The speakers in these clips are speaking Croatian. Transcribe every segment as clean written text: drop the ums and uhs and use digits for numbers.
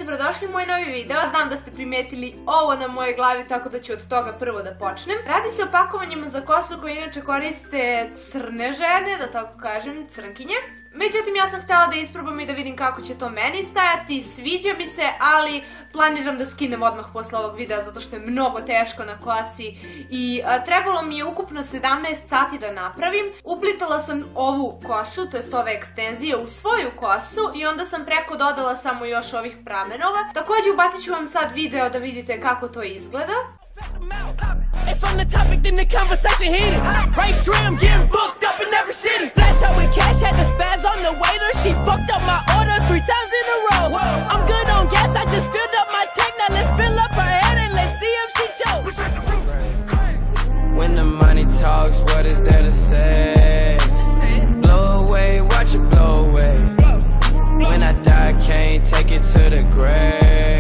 dobrodošli u moj novi video. Znam da ste primetili ovo na mojoj glavi, tako da ću od toga prvo da počnem. Radi se o pakovanjima za kosu koje inače koriste crne žene, da tako kažem, crnkinje. Međutim, ja sam htjela da isprobam i da vidim kako će to meni stajati, sviđa mi se, ali planiram da skinem odmah posle ovog videa zato što je mnogo teško na kosi i trebalo mi je ukupno 17 sati da napravim. Uplitala sam ovu kosu, to jest ove ekstenzije, u svoju kosu i onda sam preko dodala samo još ovih pramenova. Također ubacit ću vam sad video da vidite kako to izgleda. If I'm the topic, then the conversation heated. Right trim, getting booked up in every city. Flash out with cash, had the spaz on the waiter. She fucked up my order 3 times in a row. I'm good on gas, I just filled up my tank. Now let's fill up her head and let's see if she chokes. When the money talks, what is there to say? Blow away, watch it blow away. When I die, I can't take it to the grave.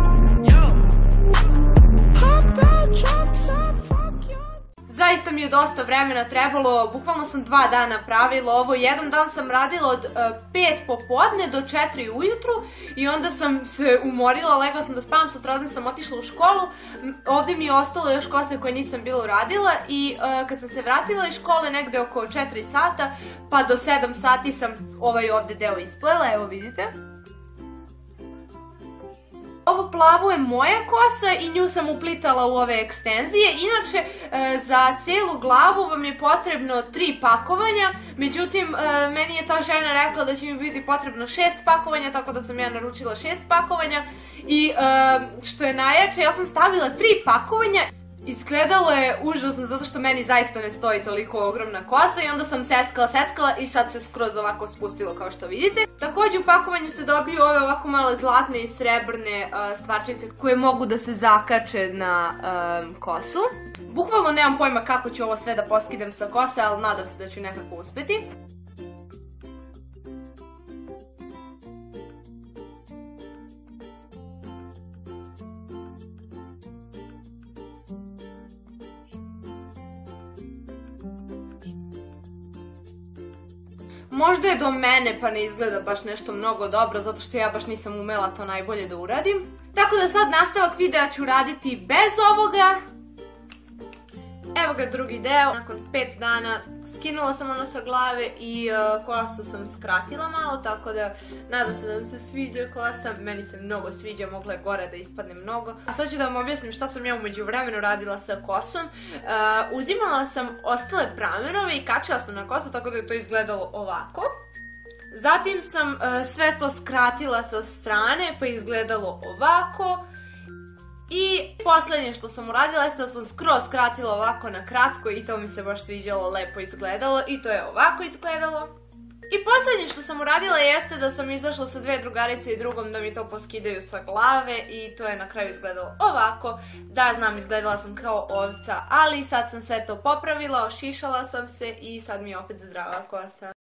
Zaista mi je dosta vremena trebalo, bukvalno sam 2 dana pravila ovo, jedan dan sam radila od 5 popodne do 4 ujutru i onda sam se umorila, legla sam da spavam, sutradan sam otišla u školu, ovdje mi je ostalo još kose koje nisam bila uradila i kad sam se vratila iz škole negde oko 4 sata pa do 7 sati sam ovaj ovdje deo isplela, evo vidite. Ovo plavo je moja kosa i nju sam uplitala u ove ekstenzije. Inače, za cijelu glavu vam je potrebno 3 pakovanja, međutim, meni je ta žena rekla da će mi biti potrebno 6 pakovanja, tako da sam ja naručila 6 pakovanja. I što je najjače, ja sam stavila 3 pakovanja. Izgledalo je užasno zato što meni zaista ne stoji toliko ogromna kosa i onda sam seckala i sad se skroz ovako spustilo kao što vidite. Također u pakovanju se dobiju ove ovako male zlatne i srebrne stvarčice koje mogu da se zakače na kosu. Bukvalno nemam pojma kako ću ovo sve da poskidam sa kose, ali nadam se da ću nekako uspeti. Možda je do mene pa ne izgleda baš nešto mnogo dobro zato što ja baš nisam umela to najbolje da uradim. Tako da sad nastavak videa ću raditi bez ovoga. Evo ga drugi deo. Nakon 5 dana skinula sam ono sa glave i kosu sam skratila malo, tako da nadam se da vam se sviđa kosa. Meni se mnogo sviđa, mogla je gore da ispadne mnogo. A sad ću da vam objasnim šta sam ja u međuvremenu radila sa kosom. Uzimala sam ostale pramenove i kačila sam na kosu tako da je to izgledalo ovako. Zatim sam sve to skratila sa strane pa je izgledalo ovako. I posljednje što sam uradila jeste da sam skroz skratila ovako na kratko i to mi se baš sviđalo, lepo izgledalo i to je ovako izgledalo. I posljednje što sam uradila jeste da sam izašla sa 2 drugarice i drugom da mi to poskidaju sa glave i to je na kraju izgledalo ovako. Da, znam, izgledala sam kao ovca, ali sad sam sve to popravila, ošišala sam se i sad mi je opet zdrava kosa.